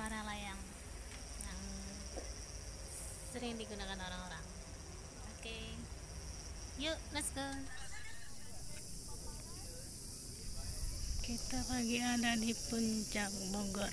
para layang yang sering digunakan orang-orang. Oke, yuk let's go. Kita lagi ada di puncak Bogor.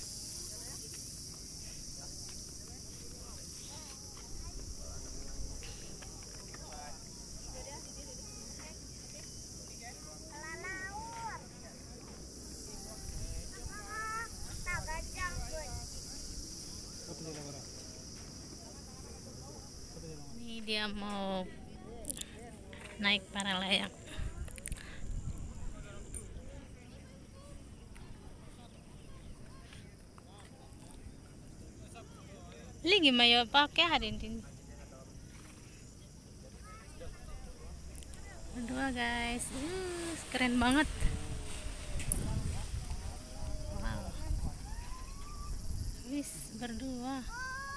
Ini dia mau naik para layang. Lagi mayo pakai hadin din. Berdua guys, keren banget. Wow, wis berdua.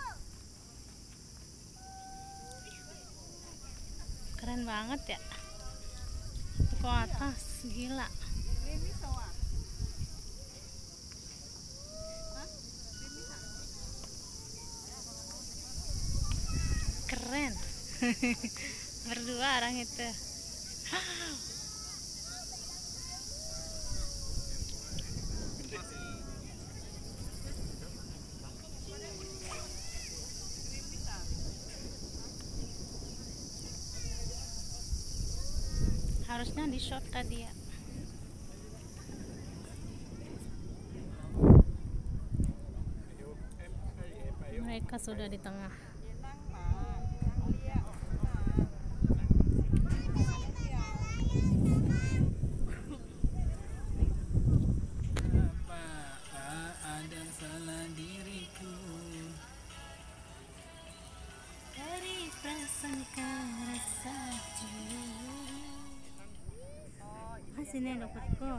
Keren banget ya. Ke atas, gila. Keren. Berdua orang itu. Harusnya di shot tadi ya. Mereka sudah di tengah. Ada salah diriku Dari prasangka rasa cemburu. Sini dapatku.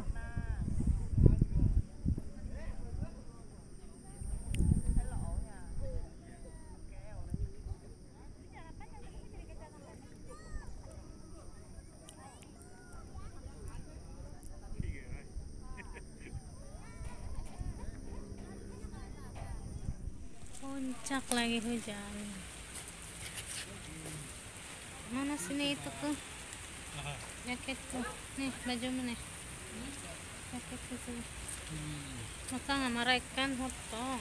Puncak lagi hujan. Mana sini itu tuh? Jaketku. Nih bajumu nih. Jaketku sini. Maka ngamaraikan hotong.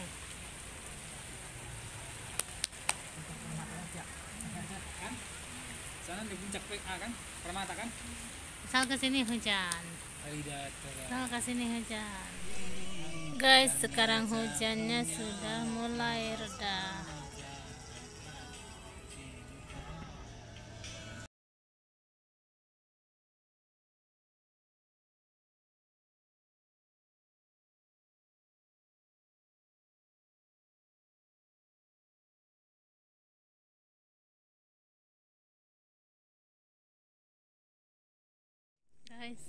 sana di puncak PA kan Permata kan Asal kesini hujan. Alidator Asal kesini hujan. Guys, sekarang hujannya sudah mulai reda. Guys,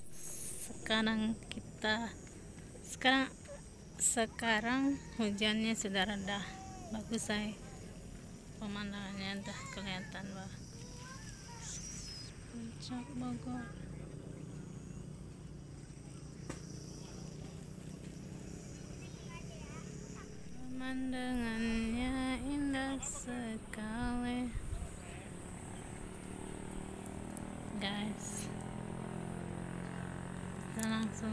sekarang hujannya sudah reda. Bagus saya. Pemandangannya udah kelihatan bah. Puncak Bogor. Pemandangannya indah sekali. Guys, kita langsung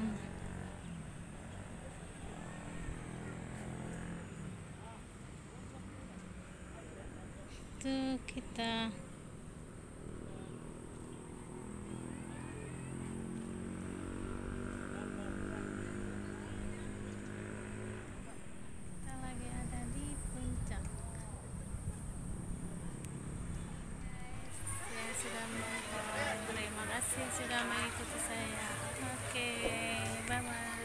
tuh kita lagi ada di puncak. Saya sudah menonton. Terima kasih sudah mengikuti saya. Oke, bye bye.